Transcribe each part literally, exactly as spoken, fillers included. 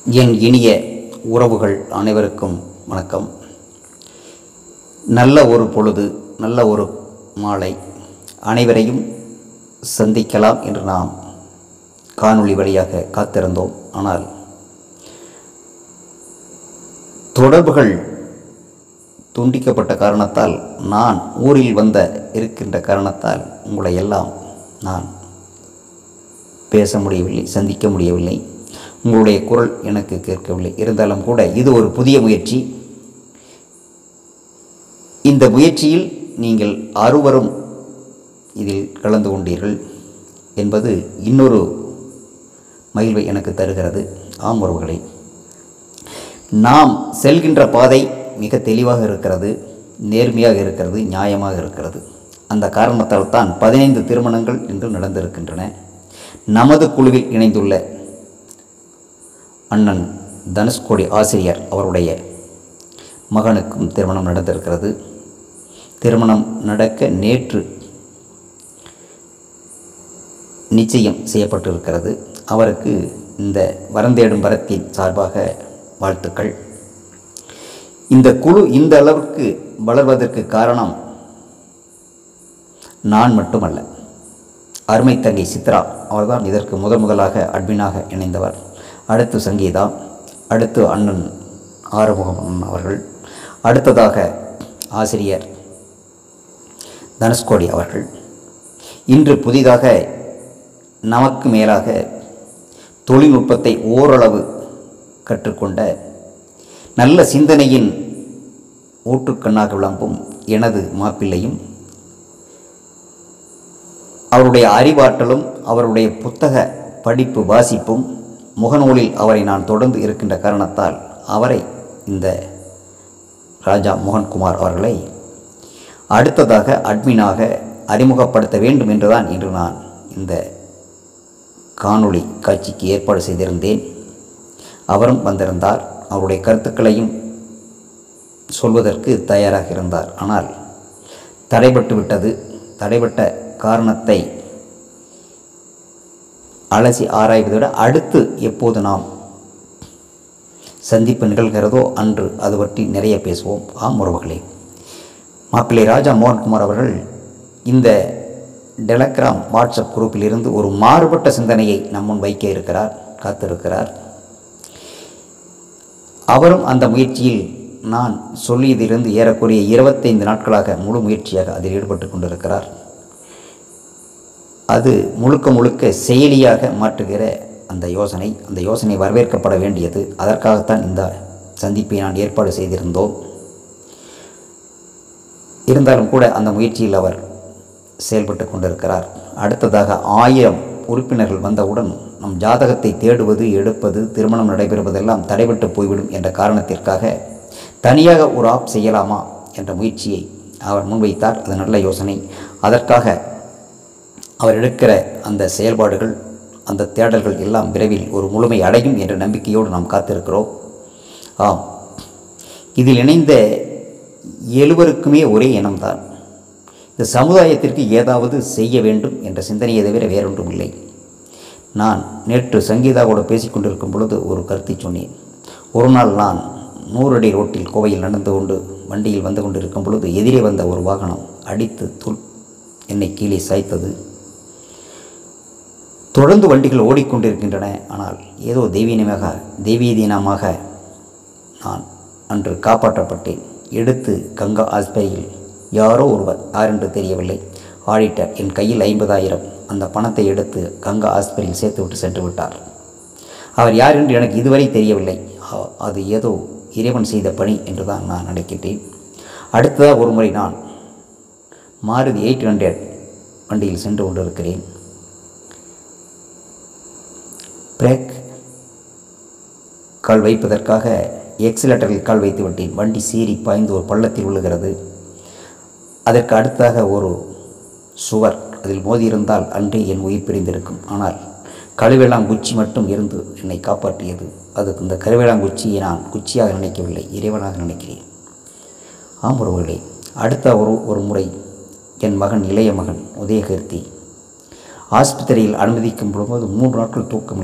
என் இனிய உறவுகள் அனைவருக்கும் வணக்கம். நல்ல ஒரு பொழுது, நல்ல ஒரு மாலை, அனைவரையும் சந்திக்கலாம் என்று நாம் காணொளி வழியாக காத்திருந்தோம். ஆனால் தொடர்புகள் துண்டிக்கப்பட்ட காரணத்தால், நான் ஊரில் வந்த இருக்கின்ற காரணத்தால் உங்களை எல்லாம் நான் பேச முடியவில்லை, சந்திக்க முடியவில்லை. உங்களுடைய குரல் எனக்கு கேட்கவில்லை. இருந்தாலும் கூட இது ஒரு புதிய முயற்சி. இந்த முயற்சியில் நீங்கள் அறுவரும் இதில் கலந்து கொண்டீர்கள் என்பது இன்னொரு மகிழ்வை எனக்கு தருகிறது. ஆம் உறவுகளே, நாம் செல்கின்ற பாதை மிக தெளிவாக இருக்கிறது, நேர்மையாக இருக்கிறது, நியாயமாக இருக்கிறது. அந்த காரணத்தால் தான் பதினைந்து திருமணங்கள் இன்று நடந்திருக்கின்றன. நமது குழுவில் இணைந்துள்ள அண்ணன் தனுஷ்கோடி ஆசிரியர் அவருடைய மகனுக்கும் திருமணம் நடந்திருக்கிறது. திருமணம் நடக்க நேற்று நிச்சயம் செய்யப்பட்டிருக்கிறது. அவருக்கு இந்த வரந்தேடும் வரத்தின் சார்பாக வாழ்த்துக்கள். இந்த குழு இந்த அளவுக்கு வளர்வதற்கு காரணம் நான் மட்டுமல்ல, அருமை தங்கை சித்ரா அவர்தான் இதற்கு முதன் முதலாக அட்மினாக இணைந்தவர். அடுத்து சங்கீதா, அடுத்து அண்ணன் ஆறுமுகம் அவர்கள், அடுத்ததாக ஆசிரியர் தனுஷ்கோடி அவர்கள். இன்று புதிதாக நமக்கு மேலாக தொழில்நுட்பத்தை ஓரளவு கற்றுக்கொண்ட நல்ல சிந்தனையின் ஊற்றுக்கண்ணாக விளம்பும் எனது மாப்பிள்ளையும், அவருடைய அறிவாற்றலும் அவருடைய புத்தக படிப்பு வாசிப்பும், முகநூலில் அவரை நான் தொடர்ந்து இருக்கின்ற காரணத்தால் அவரை, இந்த ராஜா மோகன்குமார் அவர்களை அடுத்ததாக அட்மினாக அறிமுகப்படுத்த வேண்டும் என்றுதான் இன்று நான் இந்த காணொளி காட்சிக்கு ஏற்பாடு செய்திருந்தேன். அவரும் வந்திருந்தார். அவருடைய கருத்துக்களையும் சொல்வதற்கு தயாராக இருந்தார். ஆனால் தடைபட்டு விட்டது. தடைபட்ட காரணத்தை அலசி ஆராய்வதை விட அடுத்து எப்போது நாம் சந்திப்பு நிகழ்கிறதோ அன்று அது பற்றி நிறைய பேசுவோம். ஆம் உறவுகளே, மாப்பிள்ளை ராஜா மோகன்குமார் அவர்கள் இந்த டெலகிராம் வாட்ஸ்அப் குரூப்பில் இருந்து ஒரு மாறுபட்ட சிந்தனையை நம் முன் வைக்க இருக்கிறார், காத்திருக்கிறார். அவரும் அந்த முயற்சியில் நான் சொல்லியதிலிருந்து ஏறக்குறைய இருபத்தைந்து நாட்களாக முழு முயற்சியாக அதில் ஈடுபட்டு கொண்டிருக்கிறார். அது முழுக்க முழுக்க செயலியாக மாற்றுகிற அந்த யோசனை அந்த யோசனை வரவேற்கப்பட வேண்டியது. அதற்காகத்தான் இந்த சந்திப்பை நான் ஏற்பாடு செய்திருந்தோம். இருந்தாலும் கூட அந்த முயற்சியில் அவர் செயல்பட்டு கொண்டிருக்கிறார். அடுத்ததாக ஆயிரம் உறுப்பினர்கள் வந்தவுடன் நம் ஜாதகத்தை தேடுவது, எடுப்பது, திருமணம் நடைபெறுவதெல்லாம் தடைபட்டு போய்விடும் என்ற காரணத்திற்காக தனியாக ஒரு ஆப் செய்யலாமா என்ற முயற்சியை அவர் முன்வைத்தார். அது நல்ல யோசனை. அதற்காக அவர் எடுக்கிற அந்த செயல்பாடுகள், அந்த தேடல்கள் எல்லாம் விரைவில் ஒரு முழுமை அடையும் என்ற நம்பிக்கையோடு நாம் காத்திருக்கிறோம். ஆம், இதில் இணைந்த எழுவருக்குமே ஒரே இனம்தான். இந்த சமுதாயத்திற்கு ஏதாவது செய்ய வேண்டும் என்ற சிந்தனையை தவிர வேறொன்றும் இல்லை. நான் நேற்று சங்கீதாவோடு பேசிக்கொண்டிருக்கும் பொழுது ஒரு கருத்தை சொன்னேன். ஒரு நாள் நான் நூறு அடி ரோட்டில் கோவையில் நடந்து கொண்டு வண்டியில் வந்து கொண்டு இருக்கும் பொழுது எதிரே வந்த ஒரு வாகனம் அடித்து துள் என்னை கீழே சாய்த்தது. தொடர்ந்து வண்டிகள் ஓடிக்கொண்டிருக்கின்றன. ஆனால் ஏதோ தெய்வீனமாக தெய்வீதீனமாக நான் அன்று காப்பாற்றப்பட்டேன். எடுத்து கங்கா ஆஸ்பத்திரியில் யாரோ ஒருவர், யாரென்று தெரியவில்லை, ஆடிட்டர் என் கையில் ஐம்பதாயிரம் அந்த பணத்தை எடுத்து கங்கா ஆஸ்பத்திரியில் சேர்த்துவிட்டு சென்று விட்டார். அவர் யார் என்று எனக்கு இதுவரை தெரியவில்லை. அது ஏதோ இறைவன் செய்த பணி என்று தான் நான் நினைக்கின்றேன். அடுத்ததாக ஒரு முறை நான் மாருதி எயிட் ஹண்ட்ரட் வண்டியில் சென்று கொண்டிருக்கிறேன். பிரேக் கால் வைப்பதற்காக எக்ஸிலேட்டரில் கால் வைத்து விட்டேன். வண்டி சீறி பாய்ந்து ஒரு பள்ளத்தில் விழுகிறது. அதற்கு அடுத்ததாக ஒரு சுவர், அதில் மோதியிருந்தால் அன்றே என் உயிர் பிரிந்திருக்கும். ஆனால் கருவேளாங்குச்சி மட்டும் இருந்து என்னை காப்பாற்றியது. அதுக்கு இந்த கருவேளாங்குச்சியை நான் குச்சியாக நினைக்கவில்லை, இறைவனாக நினைக்கிறேன். ஆம் உறவுகளே, அடுத்த ஒரு ஒரு முறை என் மகன், இளைய மகன் உதயகீர்த்தி ஆஸ்பத்திரியில் அனுமதிக்கும் பொழுது மூன்று நாட்கள் தூக்கமில்லை.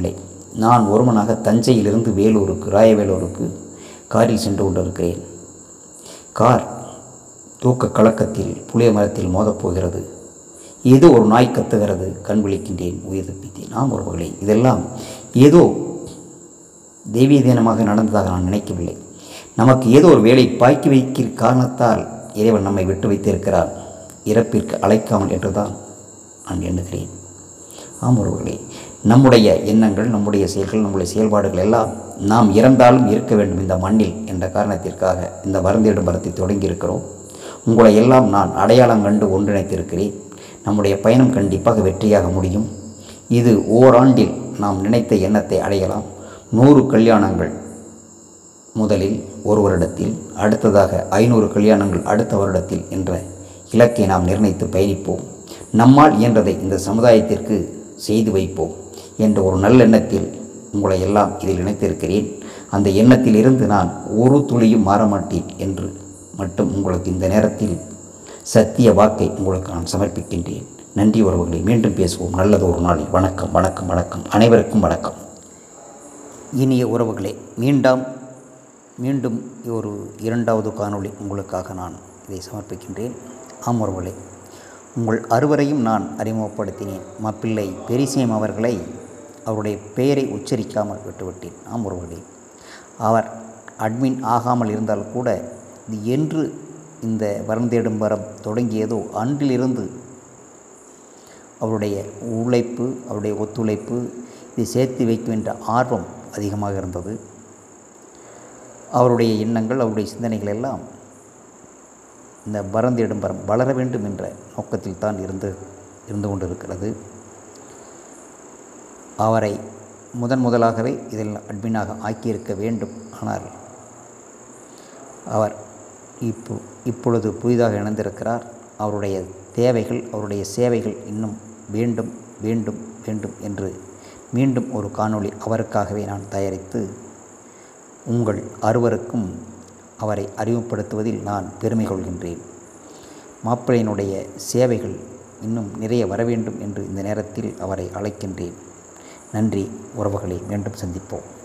நான் ஒருவனாக தஞ்சையிலிருந்து வேலூருக்கு ராயவேலூருக்கு காரில் சென்று கொண்டிருக்கிறேன். கார் தூக்க கலக்கத்தில் புளிய மரத்தில் மோதப்போகிறது. ஏதோ ஒரு நாய் கத்துகிறது. கண் விழிக்கின்றேன். உயிர் தப்பித்தேன். நாம் உறவுகளே, இதெல்லாம் ஏதோ தெய்வீக தினமாக நடந்ததாக நான் நினைக்கவில்லை. நமக்கு ஏதோ ஒரு வேலை பாய்க்கி வைக்கிற காரணத்தால் இறைவன் நம்மை விட்டு வைத்திருக்கிறான், இறப்பிற்கு அழைக்காமல் என்றுதான் நான் எண்ணுகிறேன். ஆம் உறவுகளே, நம்முடைய எண்ணங்கள், நம்முடைய செயல்கள், நம்முடைய செயல்பாடுகள் எல்லாம் நாம் இறந்தாலும் இருக்க வேண்டும் இந்த மண்ணில் என்ற காரணத்திற்காக இந்த வருந்தேடும் பரத்தை தொடங்கியிருக்கிறோம். உங்களை எல்லாம் நான் அடையாளம் கண்டு ஒன்றிணைத்திருக்கிறேன். நம்முடைய பயணம் கண்டிப்பாக வெற்றியாக முடியும். இது ஓராண்டில் நாம் நினைத்த எண்ணத்தை அடையலாம். நூறு கல்யாணங்கள் முதலில் ஒரு வருடத்தில், அடுத்ததாக ஐநூறு கல்யாணங்கள் அடுத்த வருடத்தில் என்ற இலக்கை நாம் நிர்ணயித்து பயணிப்போம். நம்மால் இயன்றதை இந்த சமுதாயத்திற்கு செய்து வைப்போம் என்ற ஒரு நல்லெண்ணத்தில் உங்களை எல்லாம் இதில் இணைத்திருக்கிறேன். அந்த எண்ணத்தில் இருந்து நான் ஒரு துளியும் மாறமாட்டேன் என்று மட்டும் உங்களுக்கு இந்த நேரத்தில் சத்திய வாக்கை உங்களுக்கு நான் சமர்ப்பிக்கின்றேன். நன்றி உறவுகளை, மீண்டும் பேசுவோம் நல்லது ஒரு நாளில். வணக்கம் வணக்கம் வணக்கம். அனைவருக்கும் வணக்கம். இனிய உறவுகளே, மீண்டும் மீண்டும் ஒரு இரண்டாவது காணொளி உங்களுக்காக நான் இதை சமர்ப்பிக்கின்றேன். ஆம் உறவுகளே, உங்கள் அறுவரையும் நான் அறிமுகப்படுத்தினேன். மாப்பிள்ளை பெரிசியம் அவர்களை அவருடைய பெயரை உச்சரிக்காமல் விட்டுவிட்டேன். ஆம் உறவுகளே, அவர் அட்மின் ஆகாமல் இருந்தால் கூட இது என்று இந்த வருந்தேடும் வரம் தொடங்கியதோ அன்றிலிருந்து அவருடைய உழைப்பு, அவருடைய ஒத்துழைப்பு, இதை சேர்த்து வைக்கும் என்ற ஆர்வம் அதிகமாக இருந்தது. அவருடைய எண்ணங்கள், அவருடைய சிந்தனைகள் எல்லாம் இந்த வருந்தேடும் வரம் வளர வேண்டும் என்ற நோக்கத்தில் தான் இருந்து இருந்து கொண்டிருக்கிறது. அவரை முதன் முதலாகவே இதில் அட்மினாக ஆக்கியிருக்க வேண்டும். ஆனால் அவர் இப்போ இப்பொழுது புதிதாக இணைந்திருக்கிறார். அவருடைய தேவைகள், அவருடைய சேவைகள் இன்னும் வேண்டும் வேண்டும் வேண்டும் என்று மீண்டும் ஒரு காணொளி அவருக்காகவே நான் தயாரித்து உங்கள் அறுவருக்கும் அவரை அறிமுகப்படுத்துவதில் நான் பெருமை கொள்கின்றேன். மாப்பிள்ளையினுடைய சேவைகள் இன்னும் நிறைய வர வேண்டும் என்று இந்த நேரத்தில் அவரை அழைக்கின்றேன். நன்றி உறவுகளை, மீண்டும் சந்திப்போம்.